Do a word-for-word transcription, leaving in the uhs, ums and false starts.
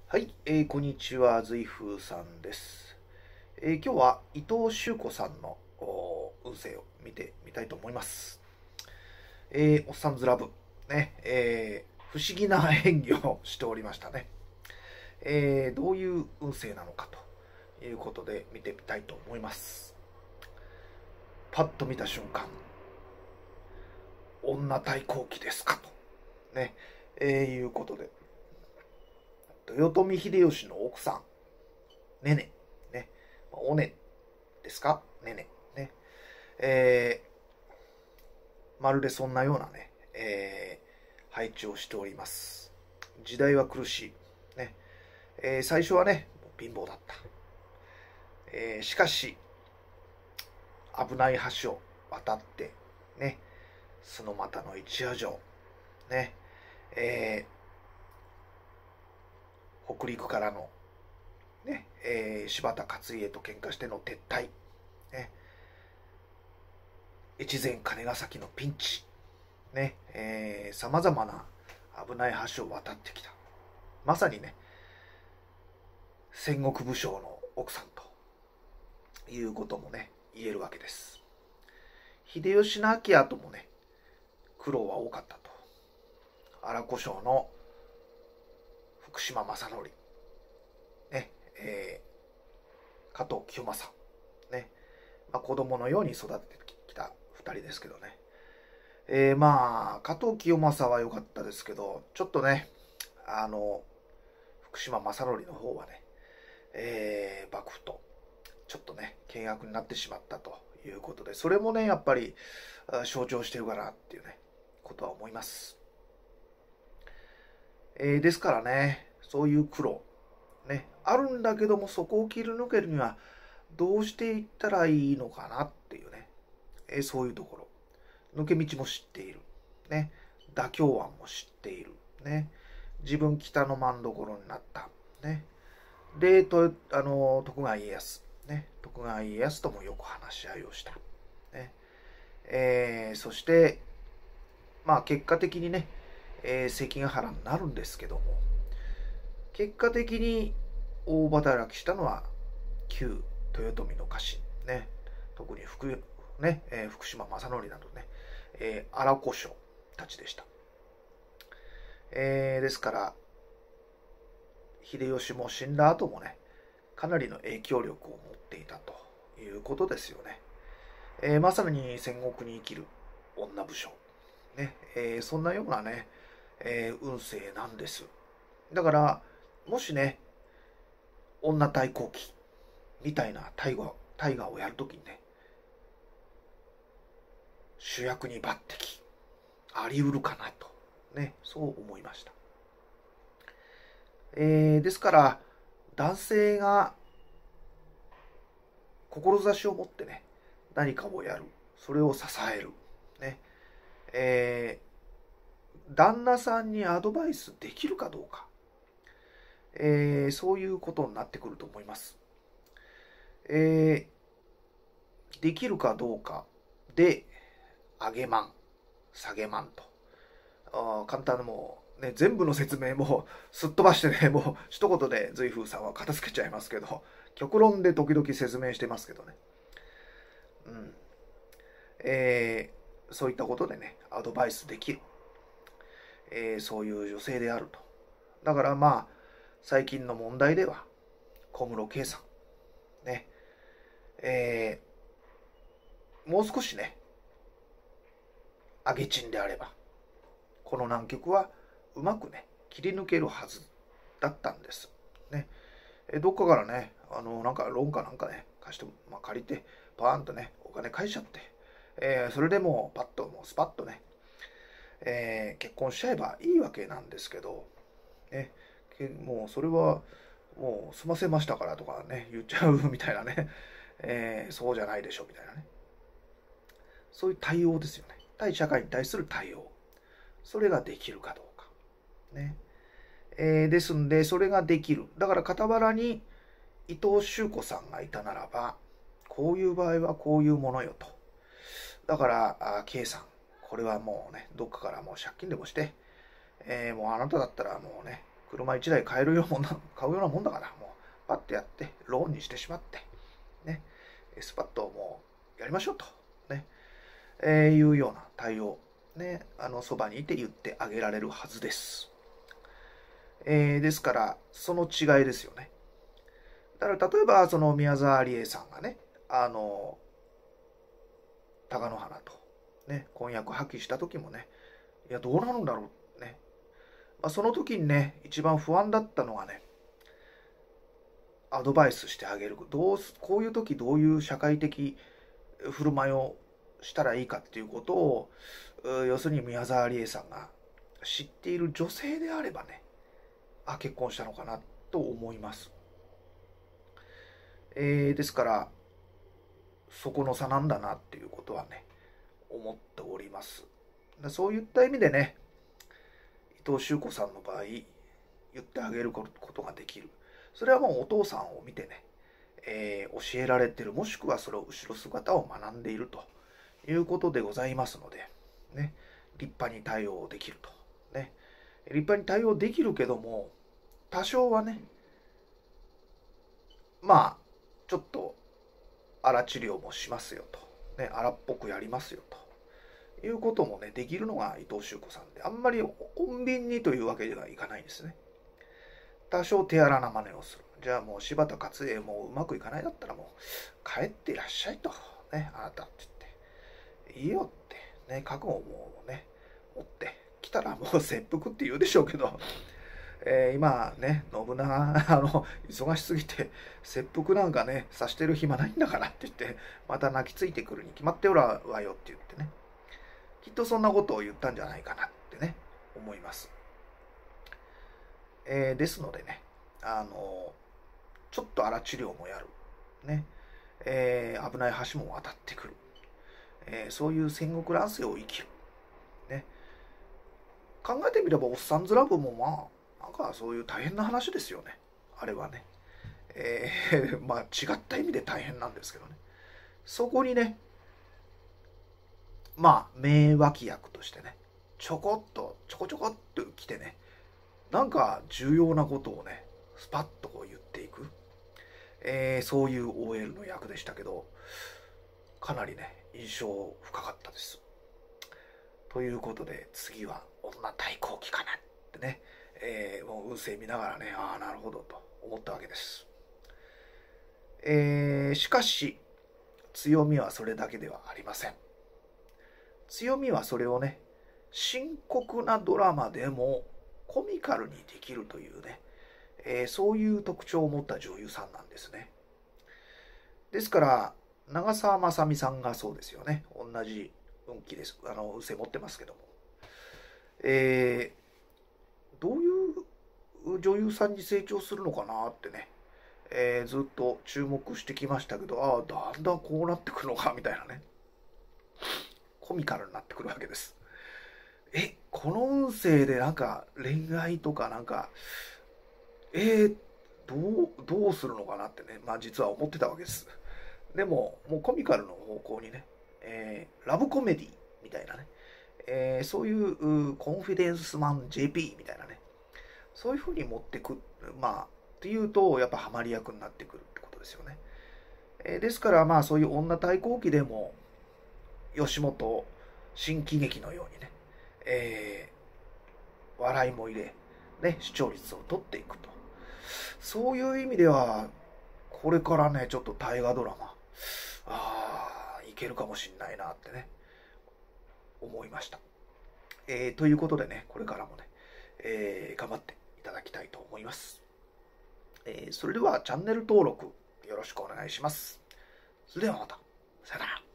はい、えーこんにちは、随風さんです。えー今日は伊藤修子さんのお運勢を見てみたいと思います。えーおっさんずラブ、ね、えー不思議な演技をしておりましたね。えーどういう運勢なのかということで見てみたいと思います。パッと見た瞬間、女対抗期ですかと、ね、えーいうことで、豊臣秀吉の奥さん、ねね、ね、おねですかねね、ね、えーまるでそんなようなね、えー配置をしております。時代は苦しい。ね、えー最初はね、貧乏だった。えーしかし、危ない橋を渡って、ね、その又の一夜城、ね、えー北陸からの、ね、えー柴田勝家と喧嘩しての撤退、ね、越前金ヶ崎のピンチ、ね、えー、様々な危ない橋を渡ってきた。まさにね、戦国武将の奥さんということもね、言えるわけです。秀吉の亡き後もね、苦労は多かったと。荒古将の福島正則、ね、えー、加藤清正、ね、まあ、子供のように育ててきたふたりですけどね。えー、まあ、加藤清正は良かったですけど、ちょっとね、あの、福島正則の方はね、えー、幕府とちょっとね、険悪になってしまったということで、それもね、やっぱり象徴してるかなっていうね、ことは思います。えー、ですからね、そういう苦労、ね、あるんだけども、そこを切り抜けるには、どうしていったらいいのかなっていうね、えー、そういうところ、抜け道も知っている、ね、妥協案も知っている、ね、自分北の真所になった、ね、で、とあの徳川家康、ね、徳川家康ともよく話し合いをした。ねえーそして、まあ、結果的にね、えー関ヶ原になるんですけども、結果的に大働きしたのは旧豊臣の家臣、ね、特に福、ねえー福島正則などね、えー荒古将たちでした。えーですから、秀吉も死んだ後もね、かなりの影響力を持っていたということですよね。えーまさに戦国に生きる女武将。ね、えーそんなようなね、えー運勢なんです。だから、もしね、女対抗期みたいな大河大河をやるときにね、主役に抜擢あり得るかなと、ね、そう思いました。えーですから、男性が志を持ってね、何かをやる。それを支える。ね。えー旦那さんにアドバイスできるかどうか。えーそういうことになってくると思います。えーできるかどうかで、上げまん、下げまんと。あ簡単なもう、ね、全部の説明もすっ飛ばしてね、もう一言で随風さんは片付けちゃいますけど、極論で時々説明してますけどね。うん。えーそういったことでね、アドバイスできる。えーそういう女性であると。だからまあ、最近の問題では、小室圭さん、ね、えーもう少しね、上げチンであれば、この難局はうまくね、切り抜けるはずだったんです。ね、えどっかからね、あの、なんかローンかなんかね、貸して、まあ、借りて、パーンとね、お金返しちゃって、えーそれでもうパッと、もうスパッとね、えー結婚しちゃえばいいわけなんですけど、ね、もうそれはもう済ませましたからとかね言っちゃうみたいなね、えーそうじゃないでしょみたいなね、そういう対応ですよね。対社会に対する対応、それができるかどうかね、えーですんでそれができる。だから傍らに伊藤修子さんがいたならば、こういう場合はこういうものよと。だからあ K さん、これはもうね、どっかからもう借金でもして、えーもうあなただったらもうね、 車いちだい買えるようなもんな、買うようなもんだから、もう、パッとやって、ローンにしてしまって、ね、スパッともう、やりましょうと、ね、えー、いうような対応、ね、あの、そばにいて言ってあげられるはずです。えー、ですから、その違いですよね。だから、例えば、その宮沢りえさんがね、あの、貴乃花と、ね、婚約破棄した時もね、いや、どうなるんだろう、ね。まあ、その時にね、一番不安だったのはね、アドバイスしてあげる。どうす、こういう時どういう社会的振る舞いをしたらいいかっていうことを、要するに宮沢りえさんが知っている女性であればね、あ、結婚したのかなと思います。えー、ですから、そこの差なんだなっていうことはね、思っております。そういった意味でね、伊藤修子さんの場合、言ってあげることができる。それはもうお父さんを見てね、えー、教えられてる、もしくはそれを後ろ姿を学んでいるということでございますので、ね、立派に対応できると。ね、立派に対応できるけども、多少はね、まあ、ちょっと荒治療もしますよと。ね、荒っぽくやりますよと。いうこともね、できるのが伊藤修子さんで、あんまり穏便にというわけではいかないんですね。多少手荒な真似をする。じゃあもう柴田勝家もううまくいかないだったらもう帰っていらっしゃいと。ね、あなたって言って。いいよって。ね、覚悟をもうね、持ってきたらもう切腹って言うでしょうけど、えー、今ね、信長、あの、忙しすぎて、切腹なんかね、さしてる暇ないんだからって言って、また泣きついてくるに決まっておるわよって言ってね。きっとそんなことを言ったんじゃないかなってね、思います。えー、ですのでね、あの、ちょっと荒治療もやる。ね。えー、危ない橋も渡ってくる。えー、そういう戦国乱世を生きる。ね。考えてみれば、おっさんずラブもまあ、なんかそういう大変な話ですよね。あれはね。えー、まあ違った意味で大変なんですけどね。そこにね、まあ、名脇役としてね、ちょこっと、ちょこちょこっと来てね、なんか重要なことをね、スパッとこう言っていく。えー、そういう オーエル の役でしたけど、かなりね、印象深かったです。ということで、次は女対抗期かなってね、えー、もう運勢見ながらね、ああ、なるほどと思ったわけです。えー、しかし、強みはそれだけではありません。強みはそれをね、深刻なドラマでもコミカルにできるというね、えー、そういう特徴を持った女優さんなんですね。ですから、長澤まさみさんがそうですよね。同じ運気です。あの、運勢持ってますけども。えー、どういう女優さんに成長するのかなってね、えー、ずっと注目してきましたけど、ああ、だんだんこうなってくるのか、みたいなね。コミカルになってくるわけです。え、この運勢でなんか恋愛とかなんか、えー、どう、どうするのかなってね、まあ実は思ってたわけです。でも、もうコミカルの方向にね、えー、ラブコメディみたいなね、えー、そういうコンフィデンスマン ジェーピー みたいなね、そういう風に持ってく、まあ、っていうと、やっぱハマり役になってくるってことですよね。えー、ですから、まあそういう女対抗期でも、吉本新喜劇のようにね、えー、笑いも入れ、ね、視聴率を取っていくと。そういう意味では、これからね、ちょっと大河ドラマ、ああ、いけるかもしんないなってね、思いました。えー、ということでね、これからもね、えー、頑張っていただきたいと思います。えー、それではチャンネル登録よろしくお願いします。それではまた。さよなら。